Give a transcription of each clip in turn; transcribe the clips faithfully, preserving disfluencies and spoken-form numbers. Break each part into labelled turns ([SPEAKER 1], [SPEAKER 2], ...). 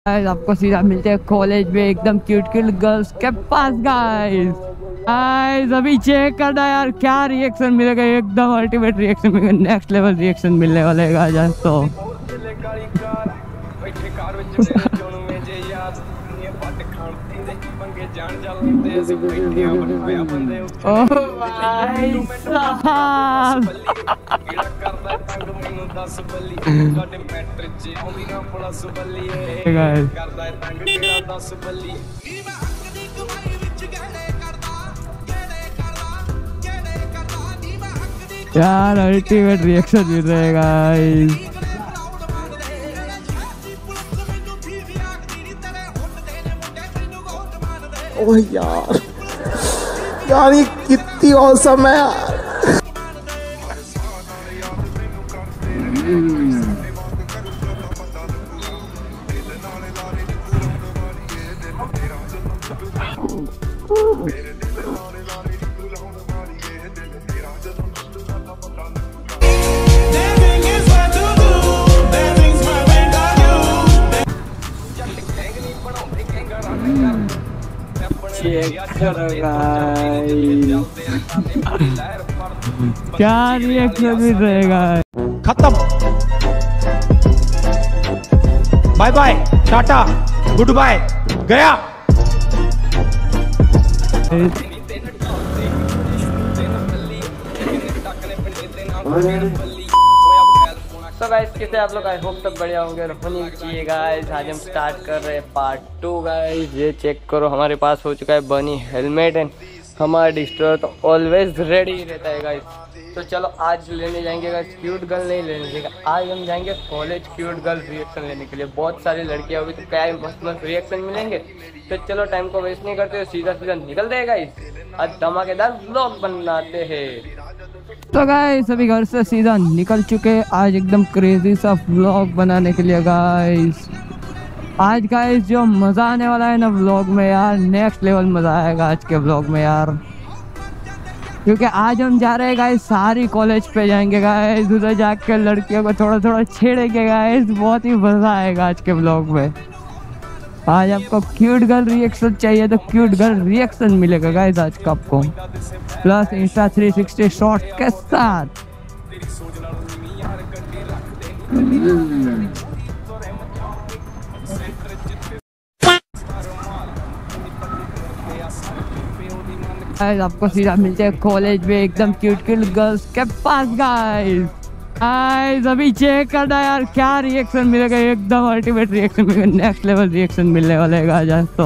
[SPEAKER 1] Guys आपको सीधा मिलते हैं कॉलेज में एकदम क्यूट क्यूट गर्ल्स के पास। गाइस गाइस अभी चेक करना यार क्या रिएक्शन मिलेगा, एकदम अल्टीमेट रिएक्शन मिलेगा, नेक्स्ट लेवल रिएक्शन मिलने वाला है गाइस। तो ओह भाई साहब यार अल्टीमेट रिएक्शन मिल रहा है गाइस।
[SPEAKER 2] ओह यार यार ये कितनी औसम है यार।
[SPEAKER 1] क्या रिएक्शन भी रहेगा।
[SPEAKER 3] खत्म, bye bye, tata, good bye, गया।
[SPEAKER 4] तो गाइस कैसे आप लोग, आई होप सब बढ़िया होंगे और होनी चाहिए गाइस। आज हम स्टार्ट कर रहे हैं पार्ट टू गाइस। ये चेक करो, हमारे पास हो चुका है बनी हेलमेट एंड हमारा डिस्ट्रॉयर तो ऑलवेज रेडी ही रहता है गाइस। तो चलो आज लेने जाएंगे गाइस, क्यूट गर्ल नहीं लेने जाएंगे, आज हम जाएंगे कॉलेज क्यूट गर्ल रिएक्शन लेने के लिए। बहुत सारी लड़कियां होगी तो क्या मस्त मस्त रिएक्शन मिलेंगे। तो चलो टाइम को वेस्ट नहीं करते, सीधा सीधा निकलते हैं गाइस, आज धमाकेदार व्लॉग बनाते हैं।
[SPEAKER 1] तो गाइस अभी घर से सीधा निकल चुके हैं आज एकदम क्रेजी सा व्लॉग बनाने के लिए गाइस। आज गाइस जो मजा आने वाला है ना व्लॉग में यार, नेक्स्ट लेवल मजा आएगा आज के व्लॉग में यार, क्योंकि आज हम जा रहे हैं गाइस सारी कॉलेज पे जाएंगे गाइस, उधर जाकर लड़कियों को थोड़ा थोड़ा छेड़ेंगे गाइस। बहुत ही मजा आएगा आज के व्लॉग में। आज आपको क्यूट गर्ल रिएक्शन चाहिए तो क्यूट गर्ल रिएक्शन मिलेगा गाइस आज का आपको, plus insta three sixty shot के साथ। गाइस आपको सीधा मिलते हैं कॉलेज में एकदम क्यूट क्यूट गर्ल्स के पास। गाइस गाइस अभी चेक करना यार क्या रिएक्शन मिलेगा, एकदम अल्टीमेट रिएक्शन मिलेगा, नेक्स्ट लेवल रिएक्शन मिलने वाला है गाइस। तो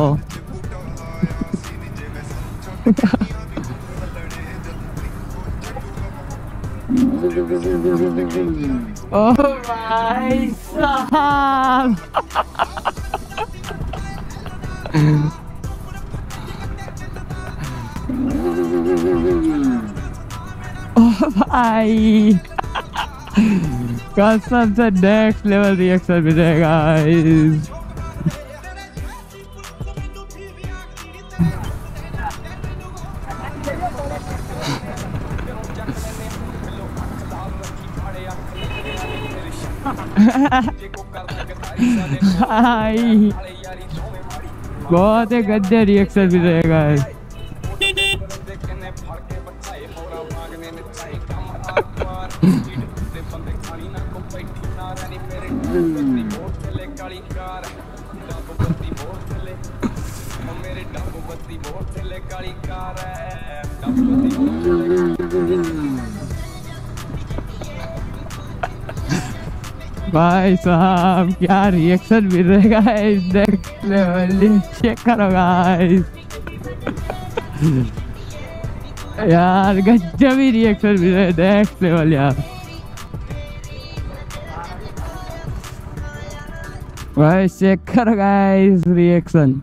[SPEAKER 1] ओह भाई साहब ओह भाई कसम से नेक्स्ट लेवल रिएक्शन मिलेगा गाइस। भाई बहुत ही गंदे रिएक्शन भी रहेगा। भाई साहब क्या रिएक्शन मिल रहेगा इस नेक्स्ट लेवल, चेक करो गाइस। यार गजब ही रिएक्शन मिल रहा है, नेक्स्ट लेवल यार। भाई चेक करो गाइस रिएक्शन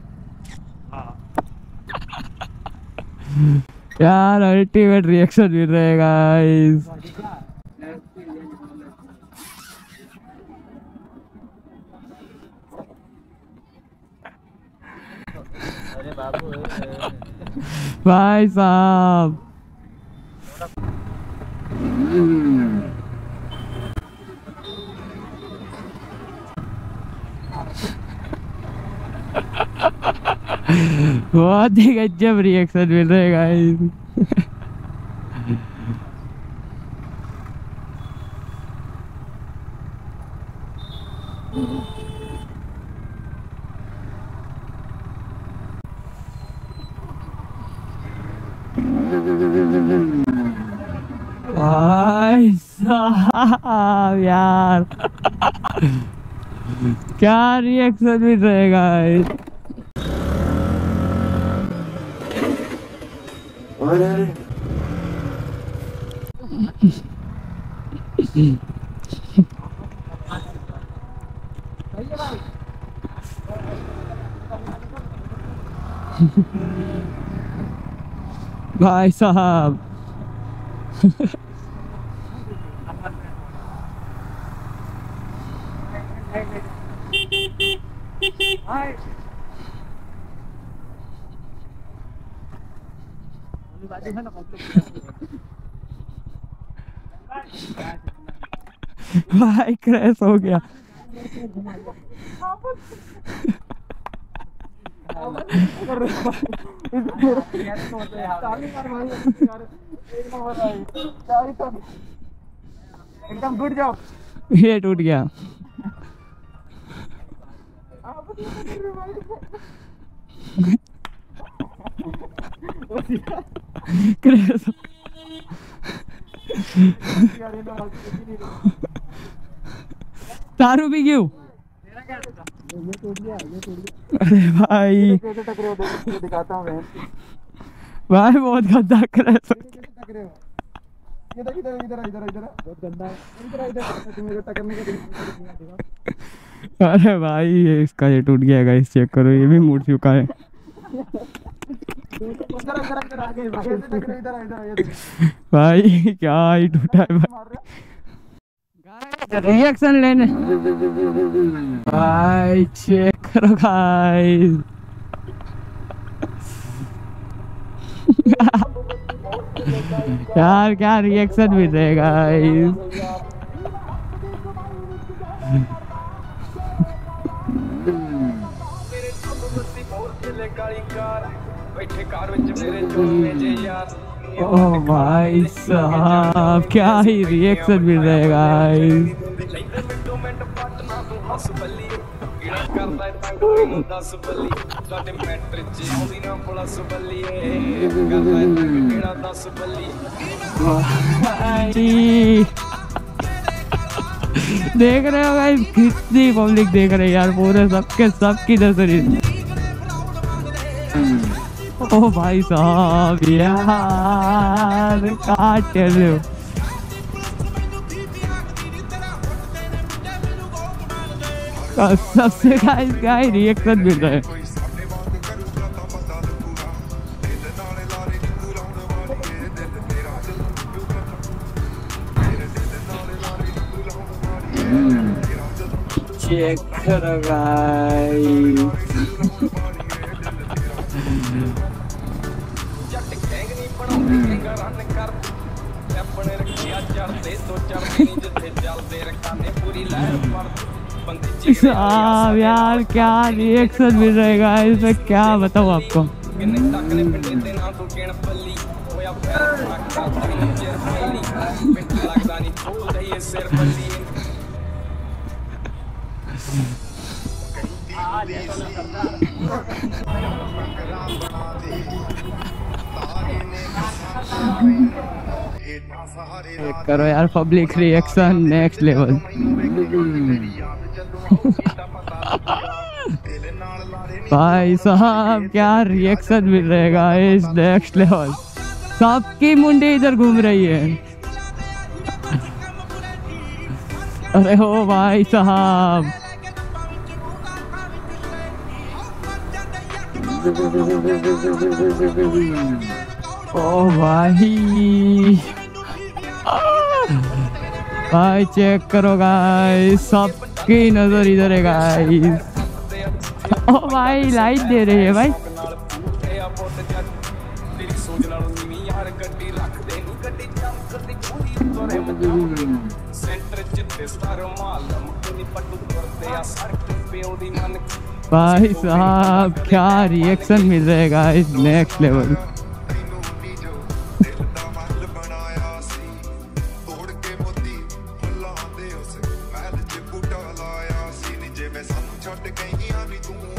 [SPEAKER 1] यार, अल्टीमेट रिएक्शन मिल रहा है गाइस। भाई साहब बहुत ही गजब रिएक्शन मिल रहे गाइस। भाई साहब यार क्या रिएक्शन मिल रहे गाइस। भाई साहब भाई क्रैश हो गया।
[SPEAKER 2] एकदम गुड जॉब।
[SPEAKER 1] ये टूट गया। क्रैश तारू भी क्यों? अरे भाई
[SPEAKER 2] दिखाता हूँ मैं।
[SPEAKER 1] भाई बहुत गंदा क्रैश।
[SPEAKER 2] इधर इधर इधर इधर इधर बहुत गंदा है। इधर इधर तुम मेरे टकरने का।
[SPEAKER 1] अरे भाई ये इसका ये टूट गया गाइस, चेक करो ये भी मुड़ चुका है। भाई क्या ही टूटा है भाई। रिएक्शन लेने भाई चेक करो गाइस। यार क्या रिएक्शन मिल रहे गाइस। ओ भाई साहब क्या ही रिएक्शन मिल रहे गाइस। देख रहे हो गाइस कितनी पब्लिक देख रहे हैं यार, पूरे सबके सबकी नजर। ओ भाई साहब यार काट टेल यू। सबसे गाइस क्या ही रिएक्शन मिल रहा है। चेक करो गाइस। साहब यार क्या रिएक्शन मिल रहेगा इसमें, क्या बताऊँ आपको। करो यार पब्लिक रिएक्शन नेक्स्ट लेवल। भाई साहब क्या रिएक्शन मिल रहेगा इस नेक्स्ट लेवल। सबकी मुंडी इधर घूम रही है। अरे हो भाई साहब ओ भाई भाई चेक करो गाइस, सबकी नजर इधर है गाइस। ओ भाई लाइट दे रही है भाई। भाई साहब क्या रिएक्शन मिल रहा है गाइस, नेक्स्ट लेवल।
[SPEAKER 5] छट गई तू